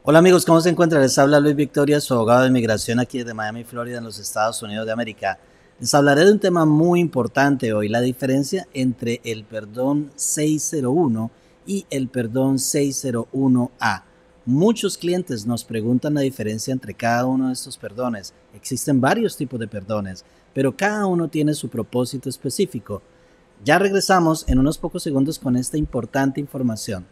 Hola amigos, ¿cómo se encuentran? Les habla Luis Victoria, su abogado de inmigración aquí desde Miami, Florida, en los Estados Unidos de América. Les hablaré de un tema muy importante hoy, la diferencia entre el perdón 601 y el perdón 601A. Muchos clientes nos preguntan la diferencia entre cada uno de estos perdones. Existen varios tipos de perdones, pero cada uno tiene su propósito específico. Ya regresamos en unos pocos segundos con esta importante información.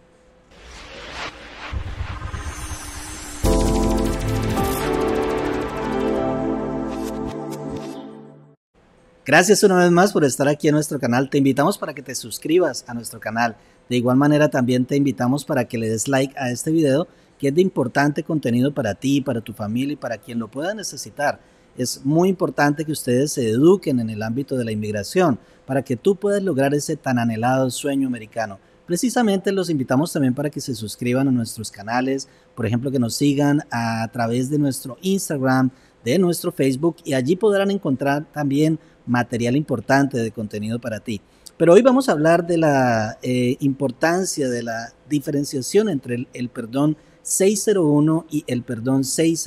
Gracias una vez más por estar aquí en nuestro canal. Te invitamos para que te suscribas a nuestro canal. De igual manera también te invitamos para que le des like a este video, que es de importante contenido para ti, para tu familia y para quien lo pueda necesitar. Es muy importante que ustedes se eduquen en el ámbito de la inmigración para que tú puedas lograr ese tan anhelado sueño americano. Precisamente los invitamos también para que se suscriban a nuestros canales, por ejemplo, que nos sigan a través de nuestro Instagram, de nuestro Facebook, y allí podrán encontrar también material importante de contenido para ti. Pero hoy vamos a hablar de la importancia de la diferenciación entre el perdón 601 y el perdón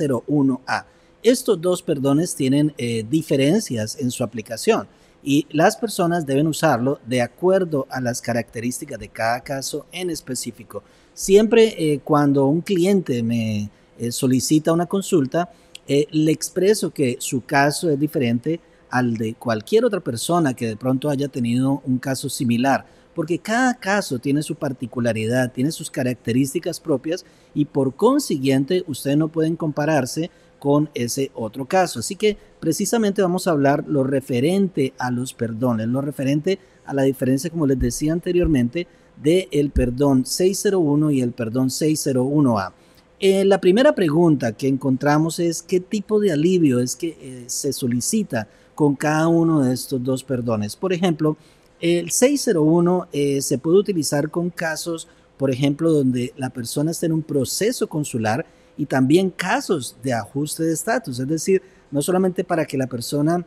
601A. Estos dos perdones tienen diferencias en su aplicación y las personas deben usarlo de acuerdo a las características de cada caso en específico. Siempre cuando un cliente me solicita una consulta, le expreso que su caso es diferente al de cualquier otra persona que de pronto haya tenido un caso similar, porque cada caso tiene su particularidad, tiene sus características propias y por consiguiente ustedes no pueden compararse con ese otro caso. Así que precisamente vamos a hablar lo referente a los perdones, lo referente a la diferencia, como les decía anteriormente, del perdón 601 y el perdón 601A. La primera pregunta que encontramos es qué tipo de alivio es que se solicita con cada uno de estos dos perdones. Por ejemplo, el 601 se puede utilizar con casos, por ejemplo, donde la persona está en un proceso consular y también casos de ajuste de estatus, es decir, no solamente para que la persona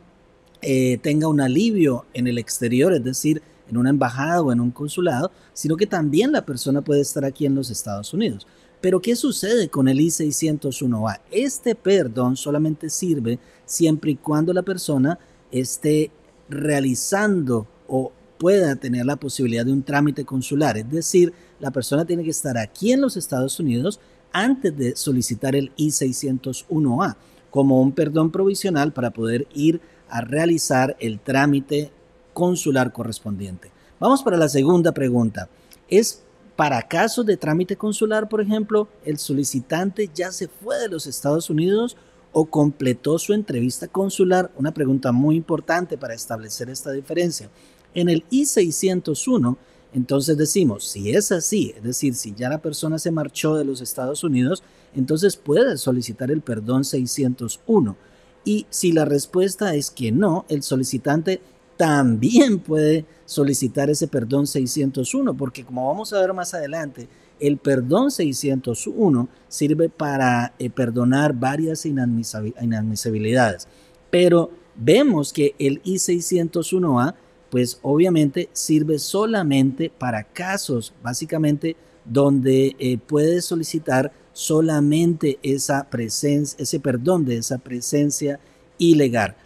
tenga un alivio en el exterior, es decir, en una embajada o en un consulado, sino que también la persona puede estar aquí en los Estados Unidos. Pero ¿qué sucede con el I-601A? Este perdón solamente sirve siempre y cuando la persona esté realizando o pueda tener la posibilidad de un trámite consular. Es decir, la persona tiene que estar aquí en los Estados Unidos antes de solicitar el I-601A como un perdón provisional para poder ir a realizar el trámite consular correspondiente. Vamos para la segunda pregunta. ¿Es para casos de trámite consular, por ejemplo, el solicitante ya se fue de los Estados Unidos o completó su entrevista consular? Una pregunta muy importante para establecer esta diferencia. En el I-601, entonces decimos, si es así, es decir, si ya la persona se marchó de los Estados Unidos, entonces puede solicitar el perdón 601. Y si la respuesta es que no, el solicitante también puede solicitar ese perdón 601, porque como vamos a ver más adelante, el perdón 601 sirve para perdonar varias inadmisibilidades. Pero vemos que el I-601A, pues obviamente sirve solamente para casos, básicamente, donde puede solicitar solamente esa presencia, ese perdón de esa presencia ilegal.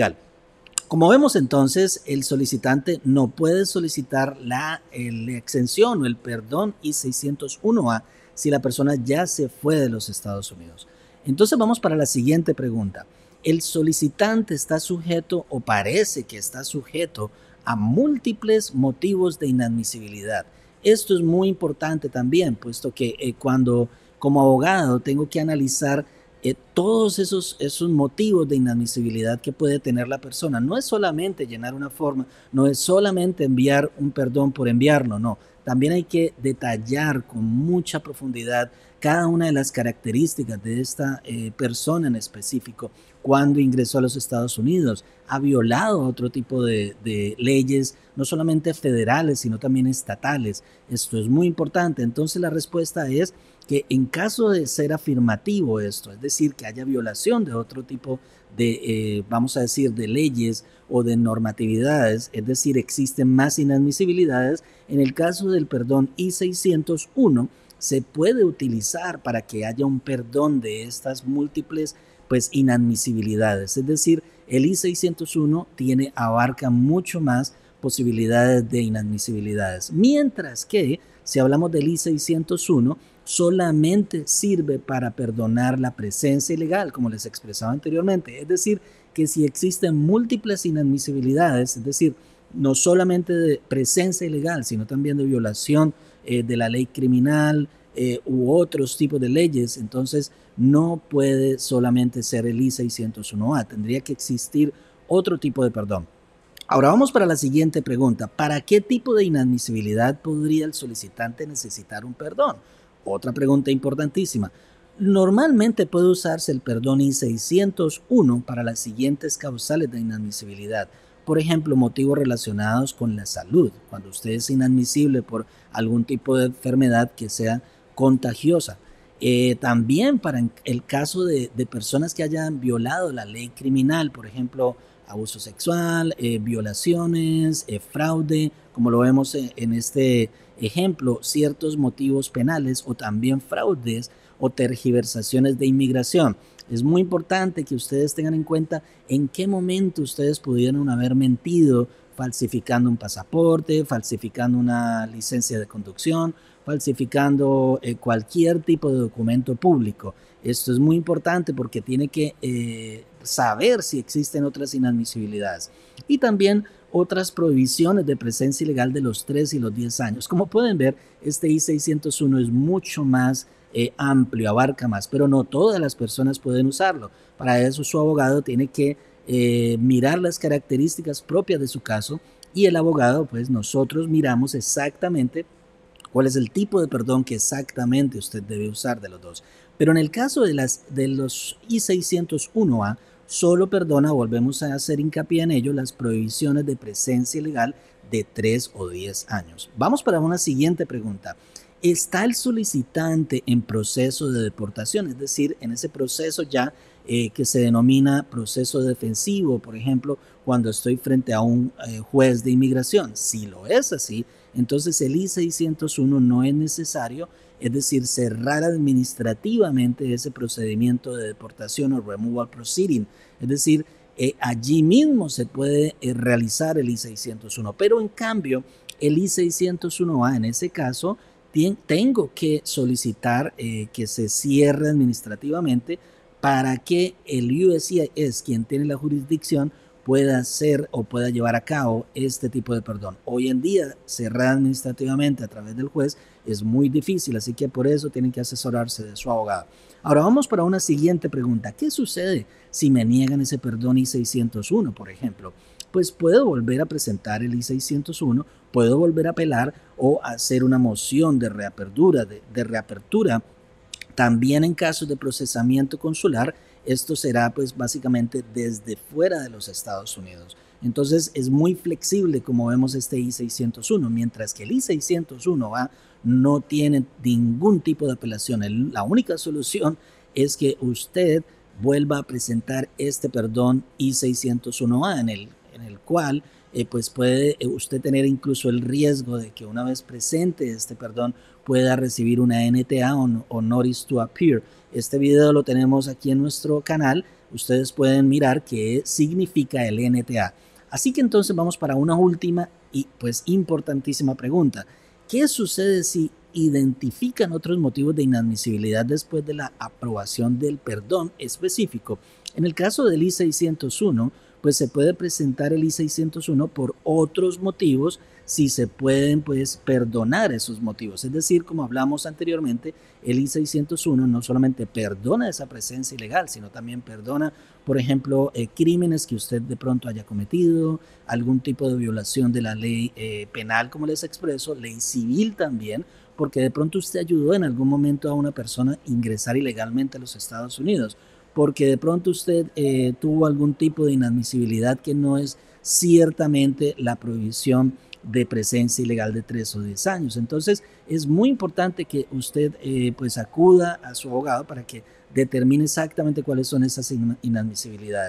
Como vemos entonces, el solicitante no puede solicitar la exención o el perdón I-601A si la persona ya se fue de los Estados Unidos. Entonces vamos para la siguiente pregunta. ¿El solicitante está sujeto o parece que está sujeto a múltiples motivos de inadmisibilidad? Esto es muy importante también, puesto que cuando como abogado tengo que analizar todos esos motivos de inadmisibilidad que puede tener la persona. No es solamente llenar una forma, no es solamente enviar un perdón por enviarlo, no. También hay que detallar con mucha profundidad cada una de las características de esta persona en específico. Cuando ingresó a los Estados Unidos, ha violado otro tipo de leyes, no solamente federales, sino también estatales. Esto es muy importante. Entonces la respuesta es que en caso de ser afirmativo esto, es decir, que haya violación de otro tipo de, vamos a decir, de leyes o de normatividades, es decir, existen más inadmisibilidades, en el caso del perdón I-601, se puede utilizar para que haya un perdón de estas múltiples pues inadmisibilidades. Es decir, el I-601 abarca mucho más posibilidades de inadmisibilidades, mientras que si hablamos del I-601 solamente sirve para perdonar la presencia ilegal, como les expresaba anteriormente. Es decir, que si existen múltiples inadmisibilidades, es decir, no solamente de presencia ilegal, sino también de violación de la ley criminal u otros tipos de leyes, entonces no puede solamente ser el I-601A, tendría que existir otro tipo de perdón. Ahora vamos para la siguiente pregunta. ¿Para qué tipo de inadmisibilidad podría el solicitante necesitar un perdón? Otra pregunta importantísima. Normalmente puede usarse el perdón I-601 para las siguientes causales de inadmisibilidad. Por ejemplo, motivos relacionados con la salud, cuando usted es inadmisible por algún tipo de enfermedad que sea contagiosa. También para el caso de personas que hayan violado la ley criminal, por ejemplo, abuso sexual, violaciones, fraude, como lo vemos en este ejemplo, ciertos motivos penales o también fraudes o tergiversaciones de inmigración. Es muy importante que ustedes tengan en cuenta en qué momento ustedes pudieron haber mentido falsificando un pasaporte, falsificando una licencia de conducción, falsificando cualquier tipo de documento público. Esto es muy importante porque tiene que saber si existen otras inadmisibilidades y también otras prohibiciones de presencia ilegal de los 3 y los 10 años. Como pueden ver, este I-601 es mucho más amplio, abarca más, pero no todas las personas pueden usarlo. Para eso su abogado tiene que mirar las características propias de su caso y el abogado, pues nosotros miramos exactamente cuál es el tipo de perdón que exactamente usted debe usar de los dos. Pero en el caso de los I-601A, solo perdona, volvemos a hacer hincapié en ello, las prohibiciones de presencia ilegal de 3 o 10 años. Vamos para una siguiente pregunta. ¿Está el solicitante en proceso de deportación? Es decir, en ese proceso ya que se denomina proceso defensivo, por ejemplo, cuando estoy frente a un juez de inmigración. Si lo es así, entonces el I-601 no es necesario, es decir, cerrar administrativamente ese procedimiento de deportación o removal proceeding. Es decir, allí mismo se puede realizar el I-601, pero en cambio el I-601A en ese caso tengo que solicitar que se cierre administrativamente para que el USCIS, quien tiene la jurisdicción, pueda hacer o pueda llevar a cabo este tipo de perdón. Hoy en día, cerrar administrativamente a través del juez es muy difícil, así que por eso tienen que asesorarse de su abogado. Ahora vamos para una siguiente pregunta. ¿Qué sucede si me niegan ese perdón I-601, por ejemplo? Pues puedo volver a presentar el I-601, puedo volver a apelar o hacer una moción de reapertura, También en casos de procesamiento consular, esto será pues básicamente desde fuera de los Estados Unidos. Entonces es muy flexible como vemos este I-601, mientras que el I-601A no tiene ningún tipo de apelación. La única solución es que usted vuelva a presentar este perdón I-601A en el cual pues puede usted tener incluso el riesgo de que una vez presente este perdón pueda recibir una NTA o Notice to Appear. Este video lo tenemos aquí en nuestro canal. Ustedes pueden mirar qué significa el NTA. Así que entonces vamos para una última y pues importantísima pregunta. ¿Qué sucede si identifican otros motivos de inadmisibilidad después de la aprobación del perdón específico? En el caso del I-601, pues se puede presentar el I-601 por otros motivos si se pueden pues perdonar esos motivos. Es decir, como hablamos anteriormente, el I-601 no solamente perdona esa presencia ilegal, sino también perdona, por ejemplo, crímenes que usted de pronto haya cometido, algún tipo de violación de la ley penal, como les expreso, ley civil también, porque de pronto usted ayudó en algún momento a una persona a ingresar ilegalmente a los Estados Unidos, porque de pronto usted tuvo algún tipo de inadmisibilidad que no es ciertamente la prohibición de presencia ilegal de 3 o 10 años. Entonces es muy importante que usted pues acuda a su abogado para que determine exactamente cuáles son esas inadmisibilidades.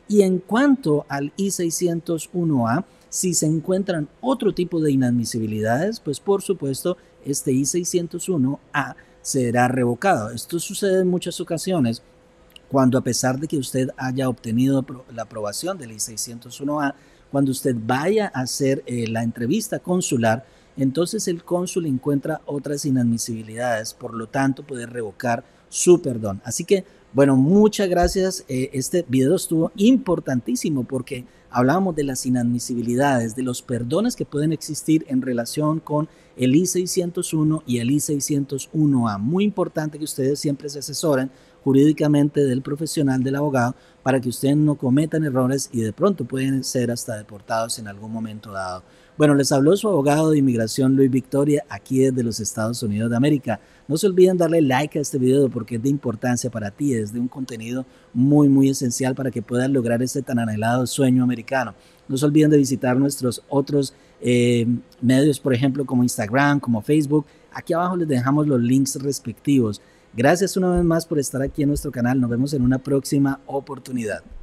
Y en cuanto al I-601A, si se encuentran otro tipo de inadmisibilidades, pues por supuesto este I-601A será revocado. Esto sucede en muchas ocasiones cuando, a pesar de que usted haya obtenido la aprobación del I-601A, cuando usted vaya a hacer la entrevista consular, entonces el cónsul encuentra otras inadmisibilidades, por lo tanto puede revocar su perdón. Así que, bueno, muchas gracias. Este video estuvo importantísimo porque hablábamos de las inadmisibilidades, de los perdones que pueden existir en relación con el I-601 y el I-601A. Muy importante que ustedes siempre se asesoren jurídicamente del profesional, del abogado, para que ustedes no cometan errores y de pronto pueden ser hasta deportados en algún momento dado. Bueno, les habló su abogado de inmigración, Luis Victoria, aquí desde los Estados Unidos de América. No se olviden darle like a este video porque es de importancia para ti, es de un contenido muy esencial para que puedas lograr este tan anhelado sueño americano. No se olviden de visitar nuestros otros medios, por ejemplo, como Instagram, como Facebook. Aquí abajo les dejamos los links respectivos. Gracias una vez más por estar aquí en nuestro canal. Nos vemos en una próxima oportunidad.